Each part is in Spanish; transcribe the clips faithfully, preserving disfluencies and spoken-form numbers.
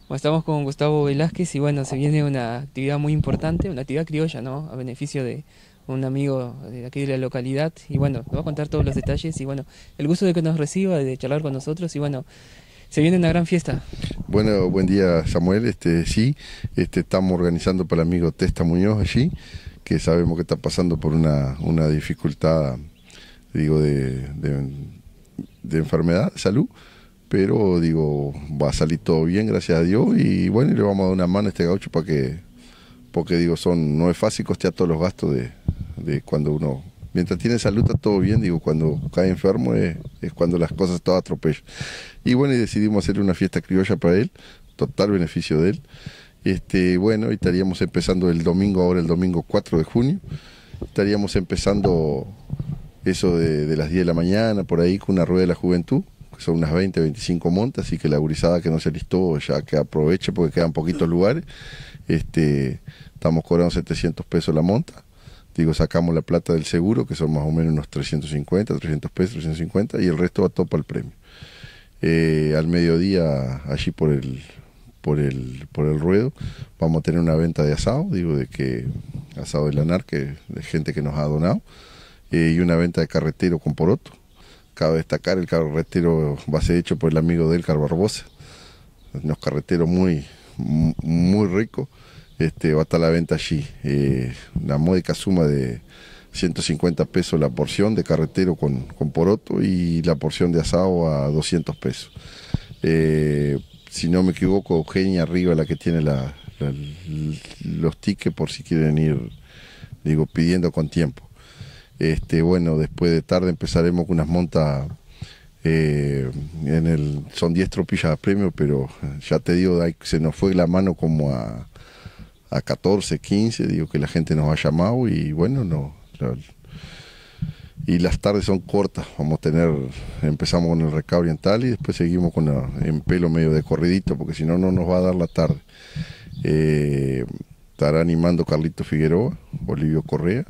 Bueno, estamos con Gustavo Velázquez y bueno, se viene una actividad muy importante, una actividad criolla, ¿no? A beneficio de un amigo de aquí de la localidad y bueno, nos va a contar todos los detalles y bueno, el gusto de que nos reciba, de charlar con nosotros y bueno, se viene una gran fiesta. Bueno, buen día Samuel. Este, sí, este, estamos organizando para el amigo Testa Muñoz allí, que sabemos que está pasando por una, una dificultad, digo, de, de, de enfermedad, de salud, pero digo, va a salir todo bien, gracias a Dios, y bueno, y le vamos a dar una mano a este gaucho para que, porque digo, son, no es fácil costear todos los gastos de, de cuando uno, mientras tiene salud está todo bien, digo, cuando cae enfermo es, es cuando las cosas todas atropellan. Y bueno, y decidimos hacer una fiesta criolla para él, total beneficio de él. Este, bueno, y estaríamos empezando el domingo, ahora el domingo cuatro de junio, estaríamos empezando eso de, de las diez de la mañana, por ahí, con una rueda de la juventud, que son unas veinte, veinticinco montas, así que la gurizada que no se listó ya que aproveche porque quedan poquitos lugares. Este, estamos cobrando setecientos pesos la monta. Digo, sacamos la plata del seguro, que son más o menos unos trescientos cincuenta, trescientos pesos, trescientos cincuenta, y el resto va todo para el premio. Eh, al mediodía, allí por el, por el, por el ruedo, vamos a tener una venta de asado, digo, de que asado de lanar, que de gente que nos ha donado, eh, y una venta de carretero con poroto. Cabe destacar, el carretero va a ser hecho por el amigo de Elcar Barbosa, unos carreteros muy, muy ricos. Este, va a estar a la venta allí, eh, una módica suma de ciento cincuenta pesos la porción de carretero con, con poroto y la porción de asado a doscientos pesos. Eh, si no me equivoco, Eugenia arriba la que tiene la, la, los tickets por si quieren ir, digo, pidiendo con tiempo. Este, bueno, después de tarde empezaremos con unas montas, eh, en el, son diez tropillas a premio, pero ya te digo, ahí se nos fue la mano como a a catorce, quince, digo que la gente nos ha llamado y bueno, no, no, y las tardes son cortas, vamos a tener, empezamos con el recado oriental y después seguimos con la, en pelo medio de corridito, porque si no, no nos va a dar la tarde. Eh, estará animando Carlito Figueroa, Bolivio Correa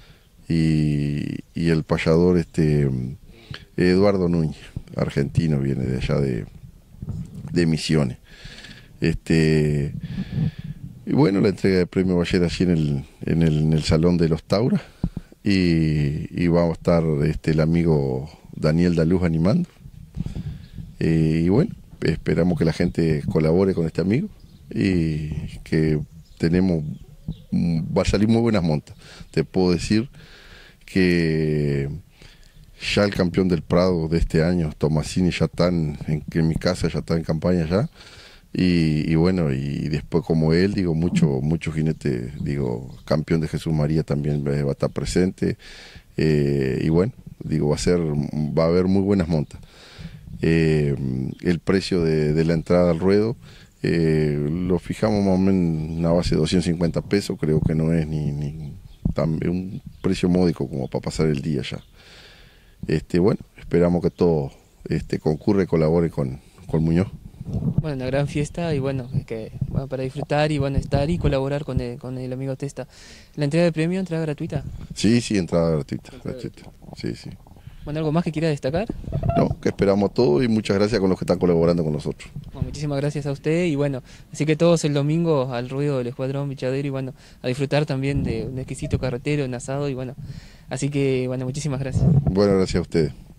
y, y el payador este, Eduardo Núñez, argentino, viene de allá de, de Misiones. Este, Y bueno, la entrega de premio va a ser allí en el, en el, en el Salón de los Tauras y, y vamos a estar este, el amigo Daniel Daluz animando. Eh, y bueno, esperamos que la gente colabore con este amigo y que tenemos, va a salir muy buenas montas. Te puedo decir que ya el campeón del Prado de este año, Tomasini, ya está en, en mi casa, ya está en campaña ya. Y, y bueno, y después como él, digo, mucho, mucho jinete, digo, campeón de Jesús María también va a estar presente. Eh, y bueno, digo, va a ser, va a haber muy buenas montas. Eh, el precio de, de la entrada al ruedo, eh, lo fijamos más o menos en una base de doscientos cincuenta pesos, creo que no es ni, ni tan, un precio módico como para pasar el día ya. Este, bueno, esperamos que todo este, concurre y colabore con, con Muñoz. Bueno, una gran fiesta y bueno, que, bueno, para disfrutar y bueno, estar y colaborar con el, con el amigo Testa. La entrega de premio, entrada gratuita. Sí, sí, entrada gratuita, Entrada gratuita. gratuita. Sí, sí. Bueno, ¿algo más que quiera destacar? No, que esperamos todo y muchas gracias con los que están colaborando con nosotros. Bueno, muchísimas gracias a usted y bueno, así que todos el domingo al ruido del Escuadrón Bichadero y bueno, a disfrutar también de un exquisito carretero, un asado y bueno, así que bueno, muchísimas gracias. Bueno, gracias a ustedes.